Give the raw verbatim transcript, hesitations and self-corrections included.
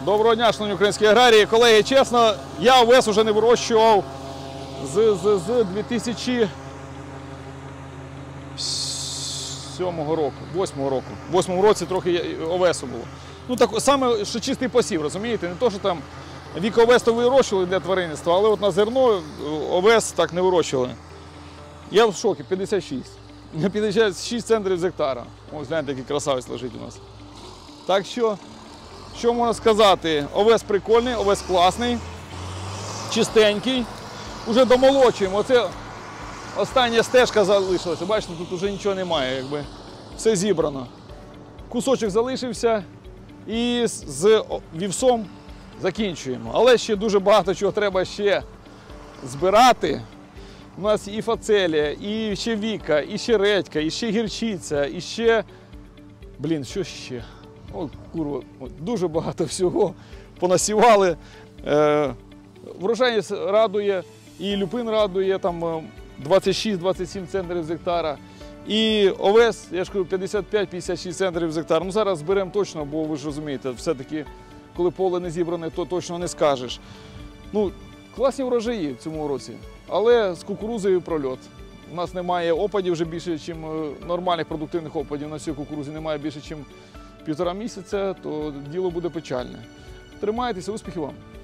Доброго дня, шановні українські аграрії. Колеги, чесно, я овес вже не вирощував з, з, з дві тисячі сьомого року, восьмого року. В восьмому році трохи овесу було. Ну, так, саме, що чистий посів, розумієте? Не то, що там вік овес то вирощували для тваринництва, але от на зерно овес так не вирощували. Я в шокі, п'ятдесят шість. п'ятдесят шість центнерів з гектара. Ось, гляньте, який красавець лежить у нас. Так що, що можна сказати? Овес прикольний, овес класний, чистенький. Уже домолочуємо. Оце остання стежка залишилася. Бачите, тут вже нічого немає, якби все зібрано. Кусочок залишився і з вівсом закінчуємо. Але ще дуже багато чого треба ще збирати. У нас і фацелія, і ще віка, і ще редька, і ще гірчиця, і ще... Блін, що ще? О, курва, дуже багато всього понасівали. Е, врожайність радує, і люпин радує, там двадцять шість - двадцять сім центнерів з гектара. І овес, я ж кажу, п'ятдесят п'ять - п'ятдесят шість центнерів з гектара. Ну, зараз зберемо точно, бо ви ж розумієте, все-таки, коли поле не зібране, то точно не скажеш. Ну, класні врожаї в цьому році, але з кукурузою прольот. У нас немає опадів вже більше, ніж нормальних продуктивних опадів. На цій кукурузі немає більше, ніж півтора місяця, то діло буде печальне. Тримайтеся, успіхів вам!